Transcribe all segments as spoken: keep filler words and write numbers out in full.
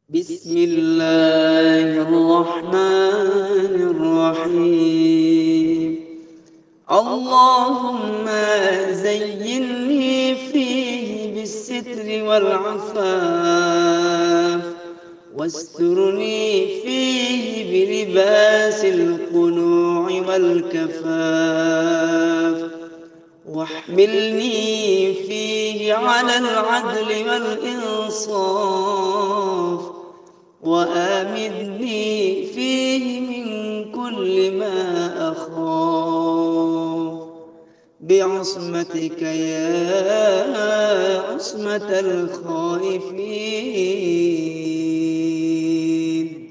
Bismillahirrahmanirrahim. Allahumma zayyinni fihi bis-sitri wal-'afaf, wasturni fihi bilibasil qunu'i wal-kafaf, wahmilni fihi 'alal 'adli wal-insaf, wa amidni fihi min kulli ma akhaf, bi'asmatika ya asmatal khaifin.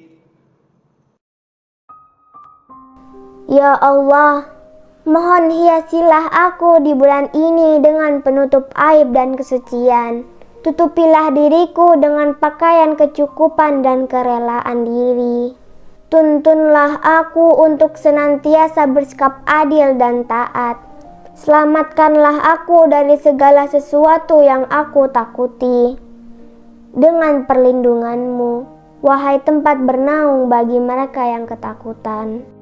Ya Allah, mohon hiasilah aku di bulan ini dengan penutup aib dan kesucian. Tutupilah diriku dengan pakaian kecukupan dan kerelaan diri. Tuntunlah aku untuk senantiasa bersikap adil dan taat. Selamatkanlah aku dari segala sesuatu yang aku takuti. Dengan perlindungan-Mu, wahai tempat bernaung bagi mereka yang ketakutan.